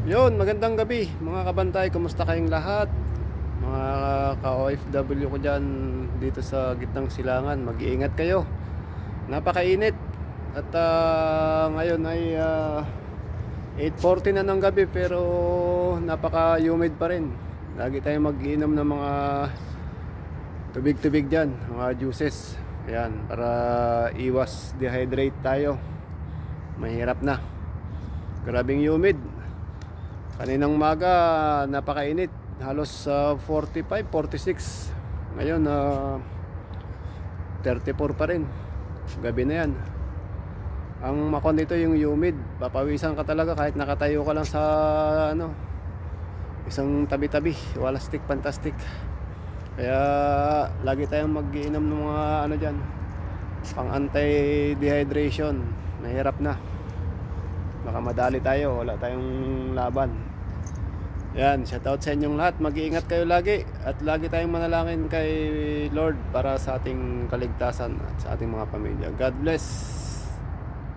Yun, magandang gabi mga kabantay, kumusta kayong lahat? Mga ka-OFW ko dyan dito sa gitnang silangan, mag-iingat kayo. Napakainit at ngayon ay 8:40 na ng gabi pero napaka-humid pa rin. Lagi tayong mag-inom ng mga tubig-tubig dyan, mga juices. Ayan, para iwas dehydrate tayo. Mahirap na. Grabing humid. Kaninang umaga napakainit, halos 45, 46. Ngayon 34 pa rin. Gabi na yan. Ang makon dito yung humid, papawisan ka talaga kahit nakatayo ka lang sa isang tabi-tabi, wala stick, fantastic. Kaya lagi tayong mag-iinom ng mga dyan, pang anti-dehydration. Mahirap na, baka madali tayo, wala tayong laban. Yan, shoutout sa inyong lahat. Mag-iingat kayo lagi at lagi tayong manalangin kay Lord para sa ating kaligtasan at sa ating mga pamilya. God bless.